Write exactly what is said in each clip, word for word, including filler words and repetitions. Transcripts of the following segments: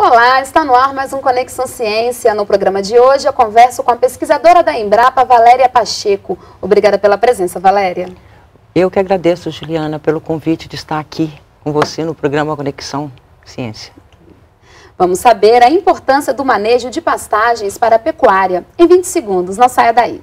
Olá, está no ar mais um Conexão Ciência. No programa de hoje eu converso com a pesquisadora da Embrapa, Valéria Pacheco. Obrigada pela presença, Valéria. Eu que agradeço, Juliana, pelo convite de estar aqui com você no programa Conexão Ciência. Vamos saber a importância do manejo de pastagens para a pecuária. Em vinte segundos, não saia daí.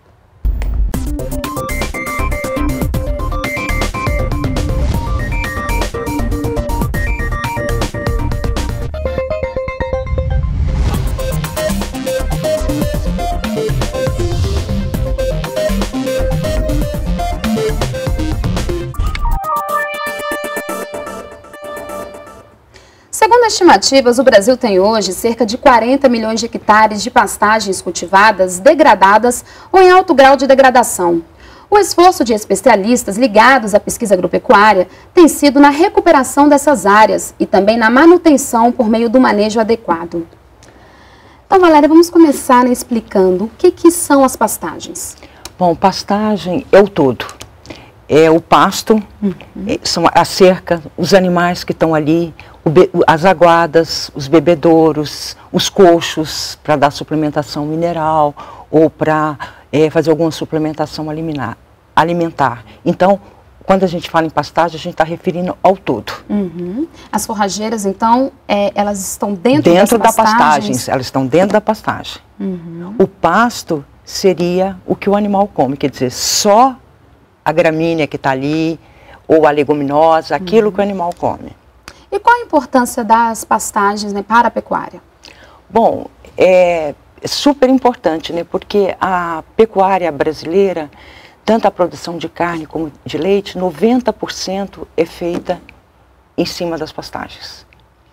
Segundo estimativas, o Brasil tem hoje cerca de quarenta milhões de hectares de pastagens cultivadas, degradadas ou em alto grau de degradação. O esforço de especialistas ligados à pesquisa agropecuária tem sido na recuperação dessas áreas e também na manutenção por meio do manejo adequado. Então, Valéria, vamos começar, né, explicando o que, que são as pastagens. Bom, pastagem é o todo. É o pasto, uhum. é, são a cerca, os animais que estão ali, o be, as aguadas, os bebedouros, os coxos para dar suplementação mineral ou para é, fazer alguma suplementação alimentar, alimentar. Então, quando a gente fala em pastagem, a gente está referindo ao todo. Uhum. As forrageiras, então, é, elas estão dentro, dentro das da pastagens? pastagem, elas estão dentro da pastagem. Uhum. O pasto seria o que o animal come, quer dizer, só a gramínea que está ali, ou a leguminosa, aquilo uhum. que o animal come. E qual a importância das pastagens, né, para a pecuária? Bom, é super importante, né, porque a pecuária brasileira, tanto a produção de carne como de leite, noventa por cento é feita em cima das pastagens.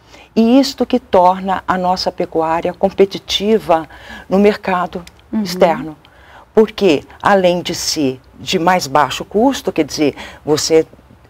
E isto que torna a nossa pecuária competitiva no mercado uhum. externo. Porque, além de ser de mais baixo custo, quer dizer, você,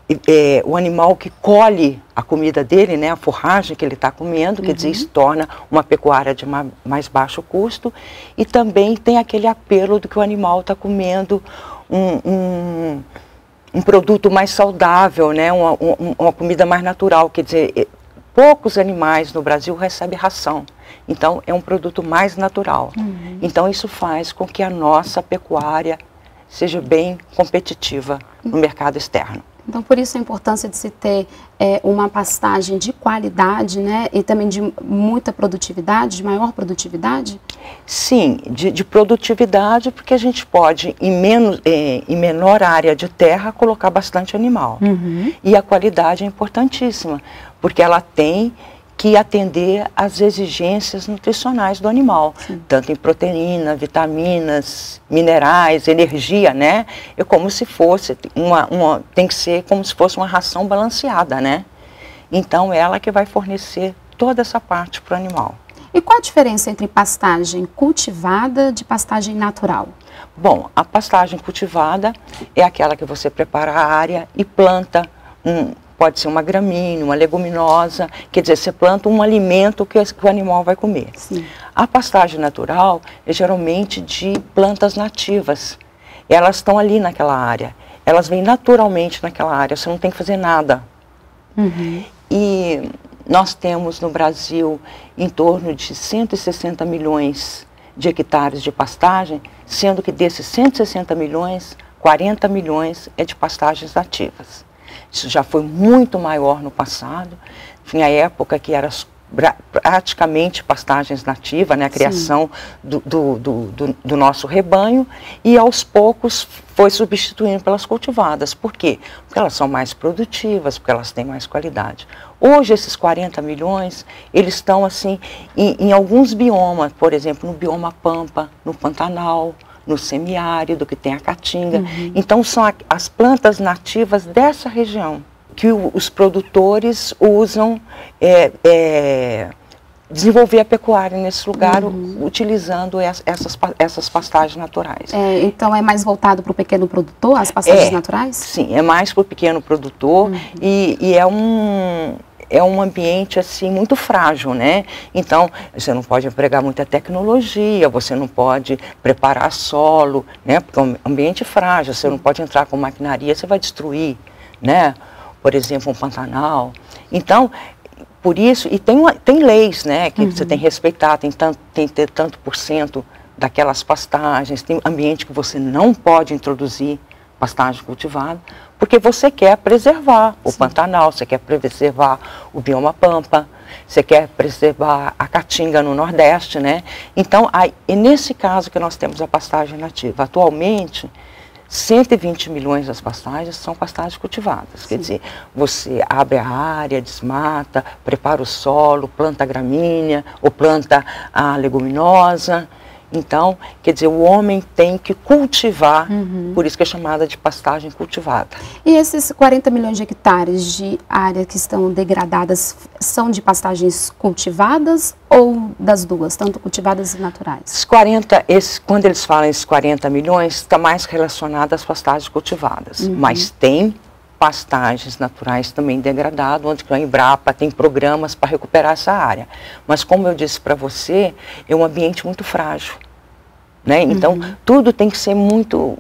é, o animal que colhe a comida dele, né, a forragem que ele está comendo, uhum. quer dizer, isso torna uma pecuária de uma, mais baixo custo, e também tem aquele apelo do que o animal está comendo um, um, um produto mais saudável, né, uma, um, uma comida mais natural, quer dizer, poucos animais no Brasil recebem ração. Então, é um produto mais natural. Uhum. Então, isso faz com que a nossa pecuária seja bem competitiva no mercado externo. Então, por isso a importância de se ter é, uma pastagem de qualidade, né, e também de muita produtividade, de maior produtividade? Sim, de, de produtividade, porque a gente pode, em, menos, é, em menor área de terra, colocar bastante animal. Uhum. E a qualidade é importantíssima, porque ela tem que atender às exigências nutricionais do animal, sim. tanto em proteína, vitaminas, minerais, energia, né? É como se fosse uma, uma, tem que ser como se fosse uma ração balanceada, né? Então, ela que vai fornecer toda essa parte para o animal. E qual a diferença entre pastagem cultivada de pastagem natural? Bom, a pastagem cultivada é aquela que você prepara a área e planta um pode ser uma gramínea, uma leguminosa, quer dizer, você planta um alimento que o animal vai comer. Sim. A pastagem natural é geralmente de plantas nativas. Elas estão ali naquela área, elas vêm naturalmente naquela área, você não tem que fazer nada. Uhum. E nós temos no Brasil em torno de cento e sessenta milhões de hectares de pastagem, sendo que desses cento e sessenta milhões, quarenta milhões é de pastagens nativas. Isso já foi muito maior no passado. Tinha época que era praticamente pastagens nativas, né, a criação do, do, do, do, do nosso rebanho, e aos poucos foi substituindo pelas cultivadas. Por quê? Porque elas são mais produtivas, porque elas têm mais qualidade. Hoje, esses quarenta milhões, eles estão assim em, em alguns biomas, por exemplo, no bioma Pampa, no Pantanal, no semiárido, que tem a caatinga. Uhum. Então, são a, as plantas nativas dessa região que o, os produtores usam é, é, desenvolver a pecuária nesse lugar, uhum. utilizando essas, essas pastagens naturais. É, então, é mais voltado para o pequeno produtor, as pastagens é, naturais? Sim, é mais para o pequeno produtor, uhum. e, e é um... é um ambiente assim muito frágil, né? Então, você não pode empregar muita tecnologia, você não pode preparar solo, né? Porque é um ambiente frágil, você não pode entrar com maquinaria, você vai destruir, né? Por exemplo, um Pantanal. Então, por isso, e tem, uma, tem leis, né, que uhum. você tem que respeitar, tem, tanto, tem que ter tanto por cento daquelas pastagens, tem ambiente que você não pode introduzir pastagem cultivada, porque você quer preservar o Sim. Pantanal, você quer preservar o bioma Pampa, você quer preservar a Caatinga no Nordeste, né? Então, aí, e nesse caso que nós temos a pastagem nativa, atualmente, cento e vinte milhões das pastagens são pastagens cultivadas. Sim. Quer dizer, você abre a área, desmata, prepara o solo, planta a gramínea ou planta a leguminosa. Então, quer dizer, o homem tem que cultivar, uhum. por isso que é chamada de pastagem cultivada. E esses quarenta milhões de hectares de área que estão degradadas são de pastagens cultivadas ou das duas, tanto cultivadas e naturais? Esses quarenta, esse, quando eles falam esses quarenta milhões, está mais relacionado às pastagens cultivadas, uhum. mas tem pastagens naturais também degradadas, onde a Embrapa tem programas para recuperar essa área. Mas como eu disse para você, é um ambiente muito frágil, né? Então, uhum. tudo tem que ser muito,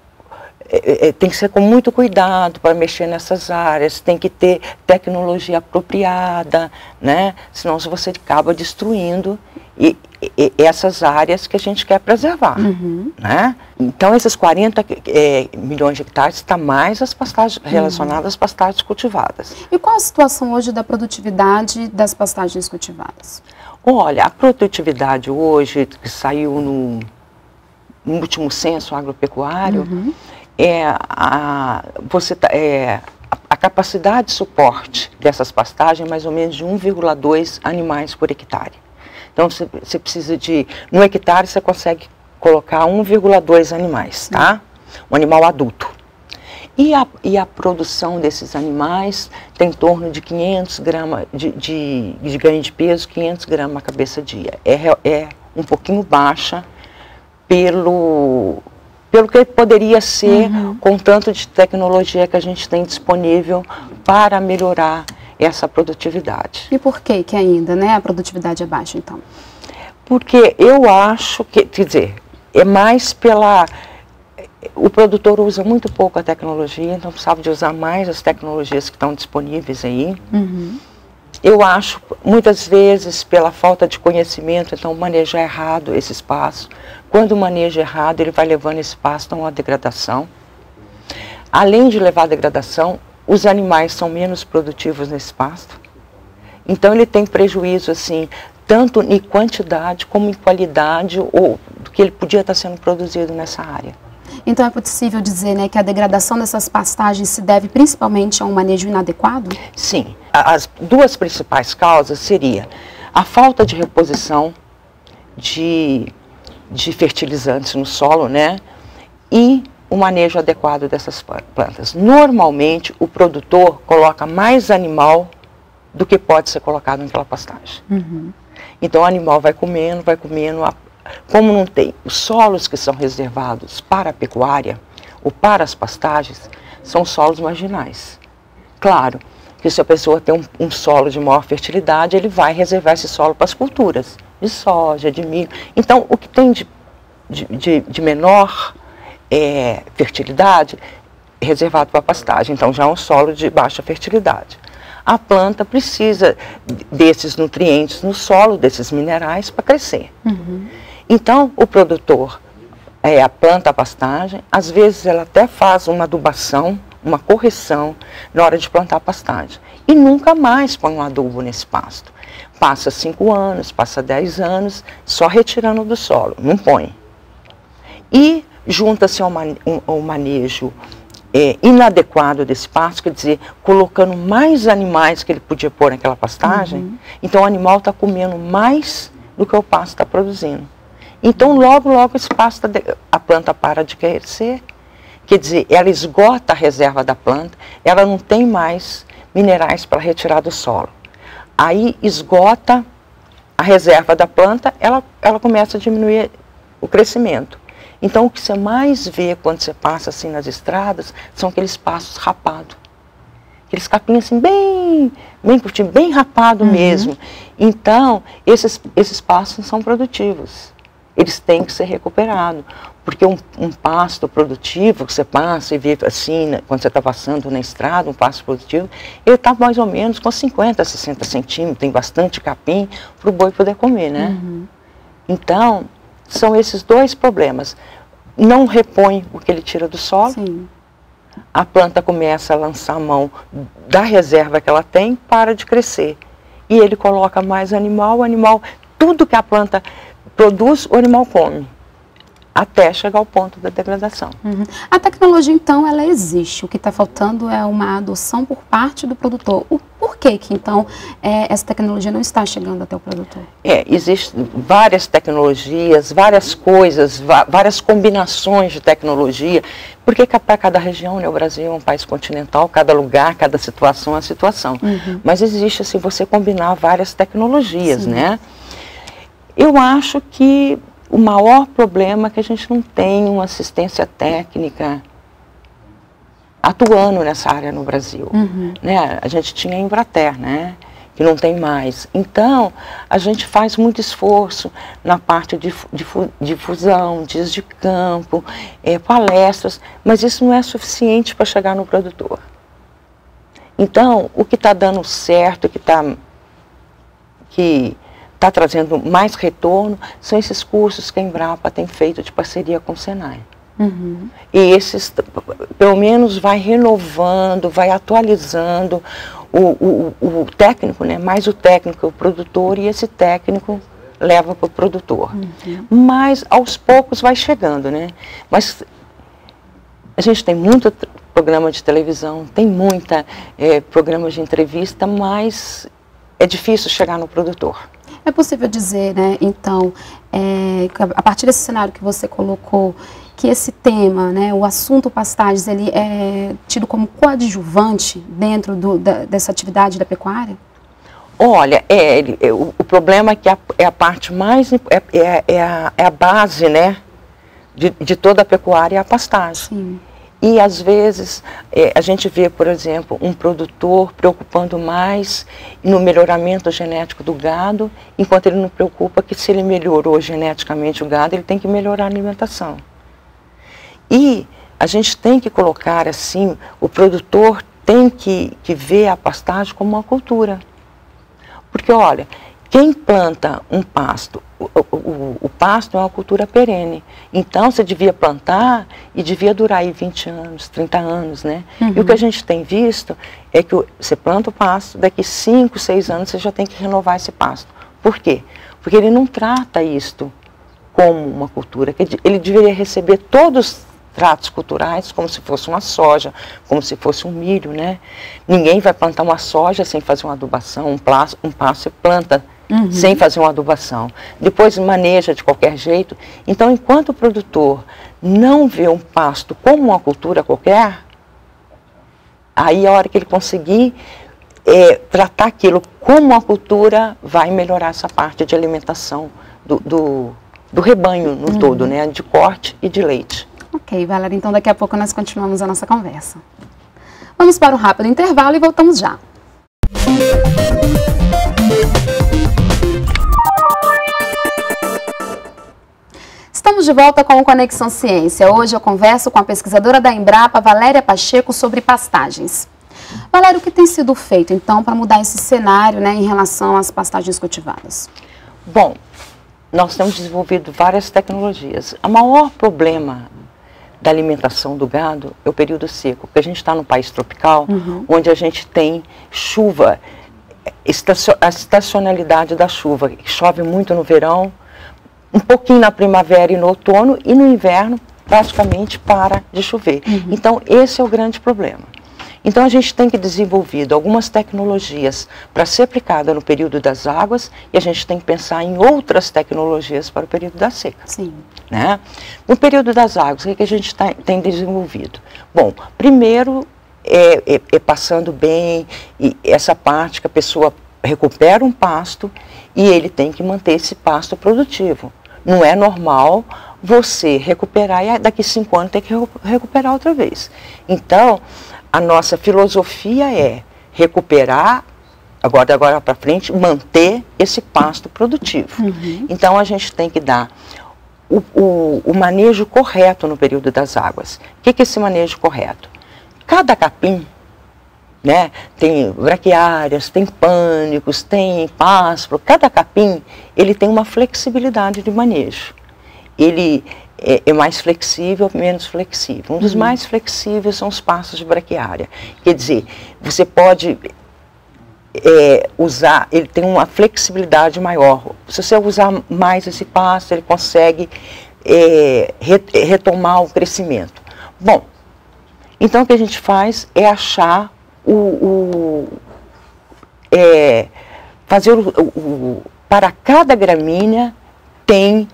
é, é, tem que ser com muito cuidado para mexer nessas áreas, tem que ter tecnologia apropriada, né? Senão você acaba destruindo e, e, essas áreas que a gente quer preservar, uhum. né? Então, esses quarenta é, milhões de hectares está mais as pastagens relacionadas uhum. às pastagens cultivadas. E qual a situação hoje da produtividade das pastagens cultivadas? Olha, a produtividade hoje, que saiu no, no último censo agropecuário, uhum. é, a, você, é, a, a capacidade de suporte dessas pastagens é mais ou menos de um vírgula dois animais por hectare. Então, você, você precisa de, no hectare você consegue colocar um vírgula dois animais, tá? Um animal adulto. E a, e a produção desses animais tem em torno de quinhentos gramas de, de, de ganho de peso, quinhentos gramas a cabeça dia. É, é um pouquinho baixa pelo, pelo que poderia ser uhum. com tanto de tecnologia que a gente tem disponível para melhorar essa produtividade. E por que que ainda, né, a produtividade é baixa, então? Porque eu acho que, quer dizer, é mais pela... O produtor usa muito pouco a tecnologia, então precisava de usar mais as tecnologias que estão disponíveis aí. Uhum. Eu acho, muitas vezes, pela falta de conhecimento, então manejar errado esse espaço. Quando maneja errado, ele vai levando esse espaço a uma degradação. Além de levar a degradação, os animais são menos produtivos nesse pasto. Então ele tem prejuízo, assim, tanto em quantidade como em qualidade ou do que ele podia estar sendo produzido nessa área. Então é possível dizer, né, que a degradação dessas pastagens se deve principalmente a um manejo inadequado? Sim. As duas principais causas seriam a falta de reposição de, de fertilizantes no solo, né, e o manejo adequado dessas plantas. Normalmente, o produtor coloca mais animal do que pode ser colocado naquela pastagem. Uhum. Então, o animal vai comendo, vai comendo. Como não tem os solos que são reservados para a pecuária ou para as pastagens, são solos marginais. Claro que se a pessoa tem um, um solo de maior fertilidade, ele vai reservar esse solo para as culturas de soja, de milho. Então, o que tem de, de, de, de menor É, fertilidade, reservado para pastagem, então já é um solo de baixa fertilidade. A planta precisa desses nutrientes no solo, desses minerais, para crescer. Uhum. Então, o produtor é, a planta a pastagem, às vezes ela até faz uma adubação, uma correção na hora de plantar a pastagem. E nunca mais põe um adubo nesse pasto. Passa cinco anos, passa dez anos, só retirando do solo, não põe. E junta-se ao, man, um, ao manejo é, inadequado desse pasto, quer dizer, colocando mais animais que ele podia pôr naquela pastagem, uhum. Então o animal está comendo mais do que o pasto está produzindo. Então logo, logo esse pasto, a planta para de crescer, quer dizer, ela esgota a reserva da planta, ela não tem mais minerais para retirar do solo. Aí esgota a reserva da planta, ela, ela começa a diminuir o crescimento. Então, o que você mais vê quando você passa assim nas estradas são aqueles pastos rapados. Aqueles capinhos assim, bem, bem curtinho, bem rapado uhum. mesmo. Então, esses, esses pastos não são produtivos. Eles têm que ser recuperados. Porque um, um pasto produtivo que você passa e vê assim, né, quando você está passando na estrada, um pasto produtivo, ele está mais ou menos com cinquenta, sessenta centímetros, tem bastante capim para o boi poder comer, né? Uhum. Então, são esses dois problemas. Não repõe o que ele tira do solo. Sim. A planta começa a lançar a mão da reserva que ela tem, para de crescer. E ele coloca mais animal, o animal, tudo que a planta produz, o animal come, até chegar ao ponto da degradação. Uhum. A tecnologia, então, ela existe. O que está faltando é uma adoção por parte do produtor. O por que que, então, é, essa tecnologia não está chegando até o produtor? É, existem várias tecnologias, várias coisas, várias combinações de tecnologia, porque para cada região, né, o Brasil é um país continental, cada lugar, cada situação é uma situação. Uhum. Mas existe, assim, você combinar várias tecnologias, Sim. né? Eu acho que o maior problema é que a gente não tem uma assistência técnica atuando nessa área no Brasil. Uhum. Né? A gente tinha a Embrater, né? Que não tem mais. Então, a gente faz muito esforço na parte de difusão, dias de campo, é, palestras, mas isso não é suficiente para chegar no produtor. Então, o que está dando certo, que está que está trazendo mais retorno, são esses cursos que a Embrapa tem feito de parceria com o Senai. Uhum. E esses, pelo menos, vai renovando, vai atualizando o, o, o técnico, né? Mais o técnico, o produtor, e esse técnico leva para o produtor. Uhum. Mas, aos poucos, vai chegando, né? Mas a gente tem muito programa de televisão, tem muita é, programa de entrevista, mas é difícil chegar no produtor. É possível dizer, né, então, é, a partir desse cenário que você colocou, que esse tema, né, o assunto pastagens, ele é tido como coadjuvante dentro do, da, dessa atividade da pecuária? Olha, é, é, o, o problema é que a, é a parte mais, é, é, é, a, é a base, né, de, de toda a pecuária, é a pastagem. Sim. E, às vezes, é, a gente vê, por exemplo, um produtor preocupando mais no melhoramento genético do gado, enquanto ele não preocupa que, se ele melhorou geneticamente o gado, ele tem que melhorar a alimentação. E a gente tem que colocar, assim, o produtor tem que, que ver a pastagem como uma cultura. Porque, olha, quem planta um pasto, o, o, o pasto é uma cultura perene. Então, você devia plantar e devia durar aí vinte anos, trinta anos, né? Uhum. E o que a gente tem visto é que você planta o pasto, daqui cinco, seis anos você já tem que renovar esse pasto. Por quê? Porque ele não trata isto como uma cultura, que ele deveria receber todos os tratos culturais como se fosse uma soja, como se fosse um milho, né? Ninguém vai plantar uma soja sem fazer uma adubação, um, pasto, um pasto você planta Uhum. sem fazer uma adubação. Depois maneja de qualquer jeito. Então, enquanto o produtor não vê um pasto como uma cultura qualquer, aí a hora que ele conseguir é, tratar aquilo como uma cultura, vai melhorar essa parte de alimentação do, do, do rebanho no uhum. todo, né? De corte e de leite. Ok, Valéria, então daqui a pouco nós continuamos a nossa conversa. Vamos para um rápido intervalo e voltamos já. Estamos de volta com o Conexão Ciência. Hoje eu converso com a pesquisadora da Embrapa, Valéria Pacheco, sobre pastagens. Valéria, o que tem sido feito, então, para mudar esse cenário, né, em relação às pastagens cultivadas? Bom, nós temos desenvolvido várias tecnologias. O maior problema da alimentação do gado é o período seco, porque a gente está num país tropical, uhum. onde a gente tem chuva, a estacionalidade da chuva, chove muito no verão, um pouquinho na primavera e no outono, e no inverno praticamente para de chover. Uhum. Então, esse é o grande problema. Então, a gente tem que desenvolver algumas tecnologias para ser aplicada no período das águas, e a gente tem que pensar em outras tecnologias para o período da seca. Sim. Né? No período das águas, o que, que a gente tá, tem desenvolvido? Bom, primeiro é, é, é passando bem e essa parte que a pessoa recupera um pasto e ele tem que manter esse pasto produtivo. Não é normal você recuperar e daqui cinco anos ter que recuperar outra vez. Então, a nossa filosofia é recuperar, agora, agora para frente, manter esse pasto produtivo. Uhum. Então, a gente tem que dar o, o, o manejo correto no período das águas. O que, que é esse manejo correto? Cada capim, né, tem braquiárias, tem pânicos, tem pásparo, cada capim ele tem uma flexibilidade de manejo. Ele é, é mais flexível, menos flexível. Um dos uhum. mais flexíveis são os pastos de braquiária. Quer dizer, você pode é, usar, ele tem uma flexibilidade maior. Se você usar mais esse pasto, ele consegue é, retomar o crescimento. Bom, então o que a gente faz é achar o, o é, fazer o, o, para cada gramínea tem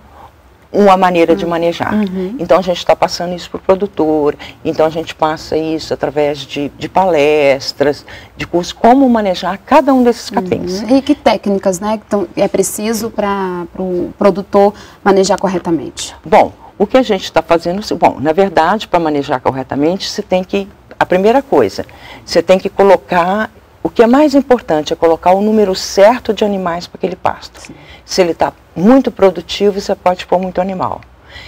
uma maneira de manejar. Uhum. Então a gente está passando isso para o produtor, então a gente passa isso através de, de palestras, de cursos, como manejar cada um desses capins. Uhum. E que técnicas, né, então, é preciso para o pro produtor manejar corretamente? Bom, o que a gente está fazendo, bom, na verdade, para manejar corretamente, você tem que, a primeira coisa, você tem que colocar, o que é mais importante é colocar o número certo de animais para aquele pasto. Sim. Se ele está muito produtivo, você pode pôr muito animal.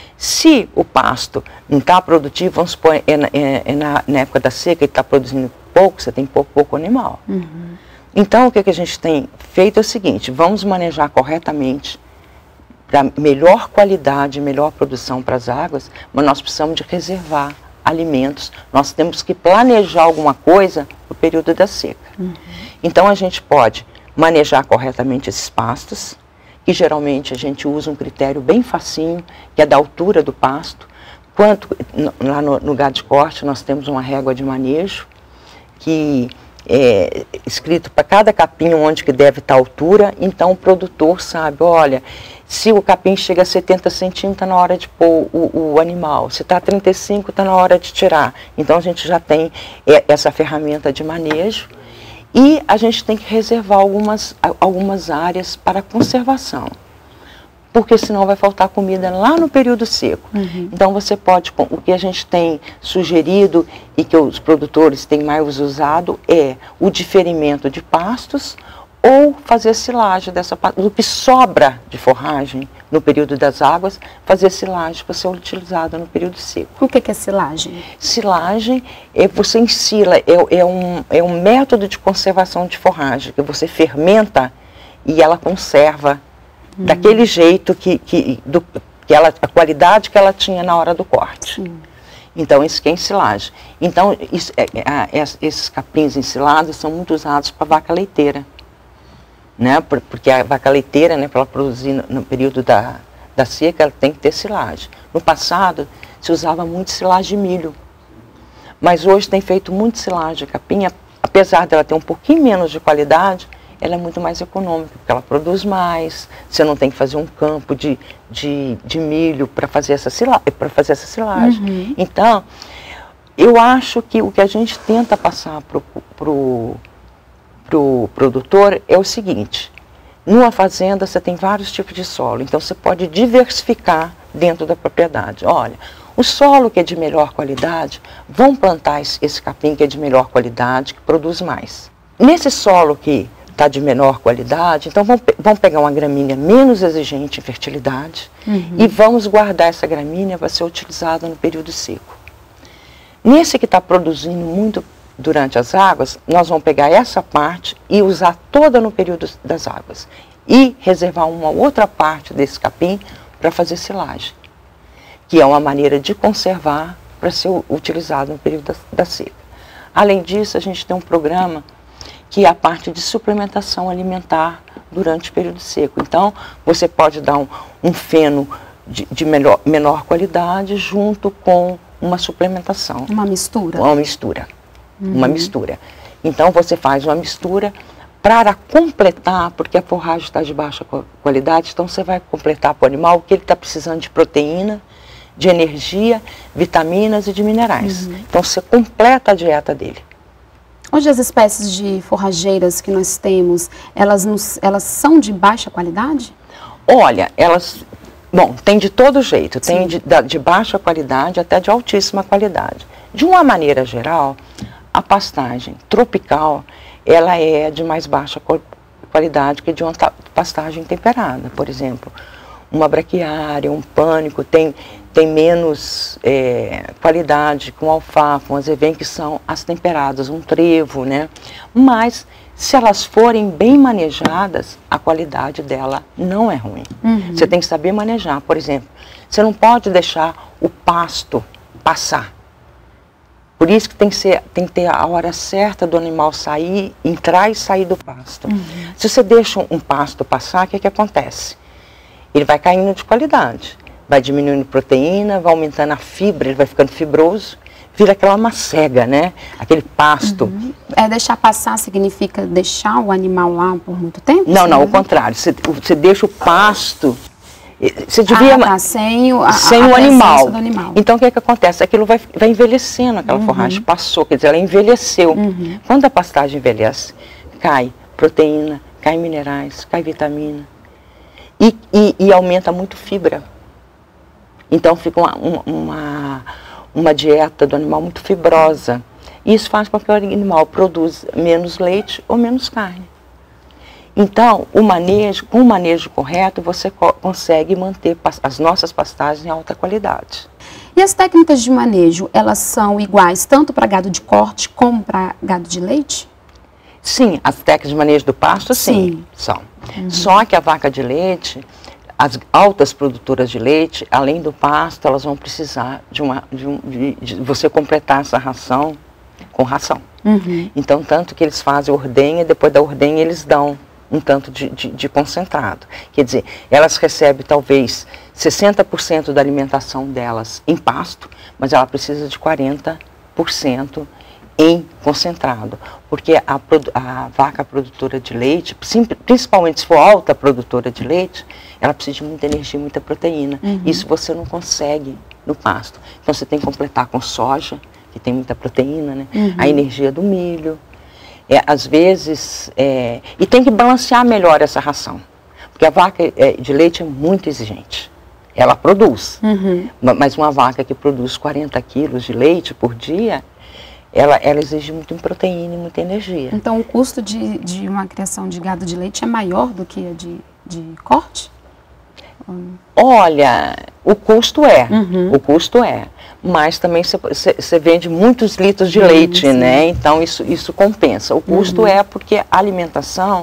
Se o pasto não está produtivo, vamos supor, é, é, é na, na época da seca, ele está produzindo pouco, você tem pouco, pouco animal. Uhum. Então, o que, que a gente tem feito é o seguinte, vamos manejar corretamente, para melhor qualidade, melhor produção para as águas, mas nós precisamos de reservar alimentos, nós temos que planejar alguma coisa no período da seca. Uhum. Então a gente pode manejar corretamente esses pastos, que geralmente a gente usa um critério bem facinho, que é da altura do pasto. Quanto, lá no, no gado de corte nós temos uma régua de manejo, que é escrito para cada capim onde que deve estar a altura, então o produtor sabe, olha, se o capim chega a setenta centímetros, está na hora de pôr o, o animal. Se está a trinta e cinco, está na hora de tirar. Então, a gente já tem essa ferramenta de manejo. E a gente tem que reservar algumas, algumas áreas para conservação. Porque senão vai faltar comida lá no período seco. Uhum. Então, você pode, o que a gente tem sugerido e que os produtores têm mais usado é o diferimento de pastos, ou fazer silagem dessa, do que sobra de forragem no período das águas, fazer silagem para ser utilizada no período seco. O que, que é silagem? Silagem é você ensila, é, é, um, é um método de conservação de forragem, que você fermenta e ela conserva hum. daquele jeito que, que, do, que ela, a qualidade que ela tinha na hora do corte. Hum. Então, isso que é ensilagem. Então, isso, é, é, esses capins ensilados são muito usados para vaca leiteira. Né, porque a vaca leiteira, né, para ela produzir no, no período da, da seca, ela tem que ter silagem. No passado, se usava muito silagem de milho, mas hoje tem feito muito silagem de capim, apesar dela ter um pouquinho menos de qualidade, ela é muito mais econômica, porque ela produz mais, você não tem que fazer um campo de, de, de milho para fazer essa silagem. Para fazer essa silagem. Uhum. Então, eu acho que o que a gente tenta passar para o para o produtor é o seguinte, numa fazenda você tem vários tipos de solo, então você pode diversificar dentro da propriedade. Olha, o solo que é de melhor qualidade, vão plantar esse, esse capim que é de melhor qualidade, que produz mais. Nesse solo que está de menor qualidade, então vamos, vamos pegar uma gramínea menos exigente em fertilidade uhum. e vamos guardar essa gramínea para ser utilizada no período seco. Nesse que está produzindo muito durante as águas, nós vamos pegar essa parte e usar toda no período das águas. E reservar uma outra parte desse capim para fazer silagem, que é uma maneira de conservar para ser utilizado no período da, da seca. Além disso, a gente tem um programa que é a parte de suplementação alimentar durante o período seco. Então, você pode dar um, um feno de, de melhor, menor qualidade junto com uma suplementação. Uma mistura? Uma mistura. Uhum. Uma mistura. Então você faz uma mistura para completar, porque a forragem está de baixa qualidade, então você vai completar para o animal o que ele está precisando de proteína, de energia, vitaminas e de minerais. Uhum. Então você completa a dieta dele. Hoje as espécies de forrageiras que nós temos, elas, nos, elas são de baixa qualidade? Olha, elas... Bom, tem de todo jeito, Sim. tem de, de baixa qualidade até de altíssima qualidade. De uma maneira geral, a pastagem tropical, ela é de mais baixa qualidade que de uma pastagem temperada. Por exemplo, uma braquiária, um pânico, tem, tem menos é, qualidade com alfafa, um azevém que são as temperadas, um trevo, né? Mas se elas forem bem manejadas, a qualidade dela não é ruim. Uhum. Você tem que saber manejar, por exemplo, você não pode deixar o pasto passar. Por isso que tem que, ser, tem que ter a hora certa do animal sair, entrar e sair do pasto. Uhum. Se você deixa um pasto passar, o que, que acontece? Ele vai caindo de qualidade, vai diminuindo proteína, vai aumentando a fibra, ele vai ficando fibroso, vira aquela macega, né? Aquele pasto. Uhum. É, deixar passar significa deixar o animal lá por muito tempo? Não, não, o contrário. Você, você deixa o pasto... Você devia... Ah, tá, sem o, a, sem a o animal. do animal. Então, o que é que acontece? Aquilo vai, vai envelhecendo, aquela uhum. forragem passou, quer dizer, ela envelheceu. Uhum. Quando a pastagem envelhece, cai proteína, cai minerais, cai vitamina. E, e, e aumenta muito fibra. Então, fica uma, uma, uma dieta do animal muito fibrosa. E isso faz com que o animal produza menos leite ou menos carne. Então, o manejo, com o manejo correto, você co consegue manter as nossas pastagens em alta qualidade. E as técnicas de manejo, elas são iguais tanto para gado de corte como para gado de leite? Sim, as técnicas de manejo do pasto, sim, sim. são. Uhum. Só que a vaca de leite, as altas produtoras de leite, além do pasto, elas vão precisar de, uma, de, um, de, de você completar essa ração com ração. Uhum. Então, tanto que eles fazem ordenha, depois da ordenha eles dão um tanto de, de, de concentrado. Quer dizer, elas recebem talvez sessenta por cento da alimentação delas em pasto, mas ela precisa de quarenta por cento em concentrado. Porque a, a vaca produtora de leite, principalmente se for alta produtora de leite, ela precisa de muita energia, muita proteína. Uhum. Isso você não consegue no pasto. Então você tem que completar com soja, que tem muita proteína, né? Uhum. A energia do milho. É, às vezes, é, e tem que balancear melhor essa ração, porque a vaca é, de leite é muito exigente, ela produz, uhum. mas uma vaca que produz quarenta quilos de leite por dia, ela, ela exige muito proteína e muita energia. Então o custo de, de uma criação de gado de leite é maior do que a de, de corte? Olha, o custo é, uhum. o custo é. Mas também você vende muitos litros de sim, leite, sim. né? Então isso, isso compensa. O custo uhum. é porque a alimentação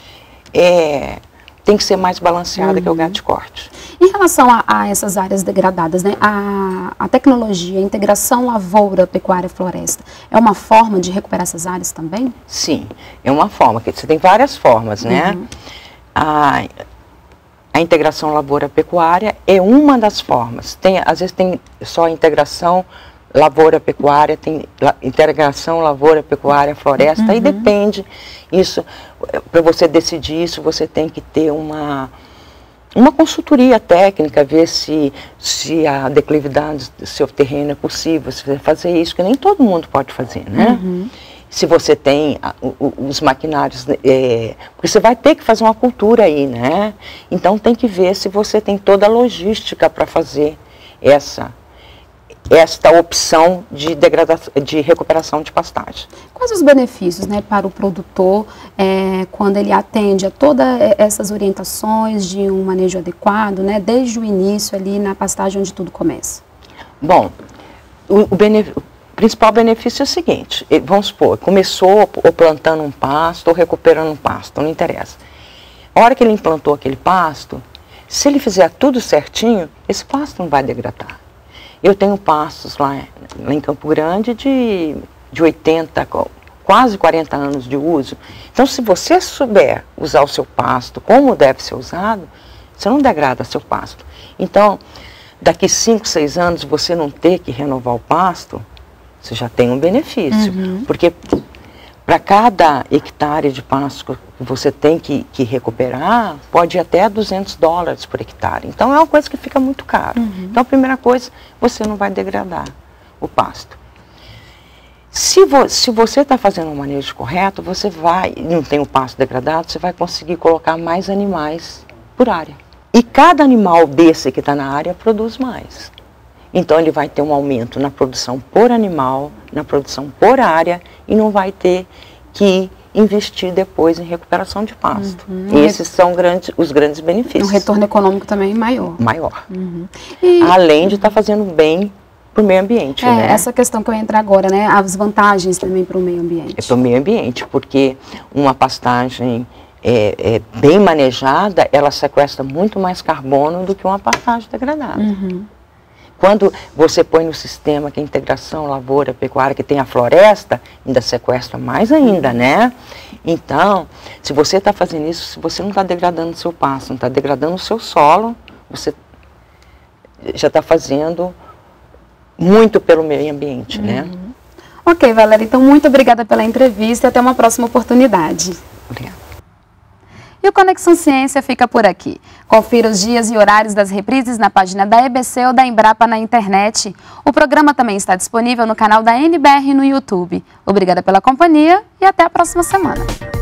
é, tem que ser mais balanceada uhum. que o gado de corte. Em relação a, a essas áreas degradadas, né? A, a tecnologia, a integração lavoura, pecuária, floresta, é uma forma de recuperar essas áreas também? Sim, é uma forma. Você tem várias formas, né? Uhum. A, A integração lavoura-pecuária é uma das formas. Tem, às vezes tem só a integração lavoura-pecuária, tem la, integração lavoura-pecuária-floresta, uhum. aí depende. Isso, para você decidir isso, você tem que ter uma, uma consultoria técnica, ver se, se a declividade do seu terreno é possível, se você fazer isso, que nem todo mundo pode fazer, né? Uhum. Se você tem os maquinários, é, porque você vai ter que fazer uma cultura aí, né? Então tem que ver se você tem toda a logística para fazer essa, esta opção de, degradação, de recuperação de pastagem. Quais os benefícios, né, para o produtor é, quando ele atende a todas essas orientações de um manejo adequado, né, desde o início ali na pastagem onde tudo começa? Bom, o, o benefício... O principal benefício é o seguinte, vamos supor, começou ou plantando um pasto ou recuperando um pasto, não interessa. A hora que ele implantou aquele pasto, se ele fizer tudo certinho, esse pasto não vai degradar. Eu tenho pastos lá, lá em Campo Grande de, de oitenta, quase quarenta anos de uso. Então, se você souber usar o seu pasto como deve ser usado, você não degrada seu pasto. Então, daqui cinco, seis anos, você não ter que renovar o pasto, você já tem um benefício, uhum. porque para cada hectare de pasto que você tem que, que recuperar, pode ir até duzentos dólares por hectare. Então é uma coisa que fica muito caro. Uhum. Então a primeira coisa, você não vai degradar o pasto. Se, vo, se você está fazendo um manejo correto, você vai, não tem o pasto degradado, você vai conseguir colocar mais animais por área. E cada animal desse que está na área produz mais. Então ele vai ter um aumento na produção por animal, na produção por área e não vai ter que investir depois em recuperação de pasto. Uhum. Esses são grandes, os grandes benefícios. Um retorno econômico também maior. Maior. Uhum. E... Além de estar tá fazendo bem para o meio ambiente, é, né? Essa questão que eu entro agora, né? As vantagens também para o meio ambiente. É para o meio ambiente, porque uma pastagem é, é bem manejada, ela sequestra muito mais carbono do que uma pastagem degradada. Uhum. Quando você põe no sistema que é a integração lavoura, pecuária, que tem a floresta, ainda sequestra mais ainda, né? Então, se você está fazendo isso, se você não está degradando o seu pasto, não está degradando o seu solo, você já está fazendo muito pelo meio ambiente, uhum. né? Ok, Valéria, então muito obrigada pela entrevista e até uma próxima oportunidade. Obrigada. E o Conexão Ciência fica por aqui. Confira os dias e horários das reprises na página da E B C ou da Embrapa na internet. O programa também está disponível no canal da N B R no YouTube. Obrigada pela companhia e até a próxima semana.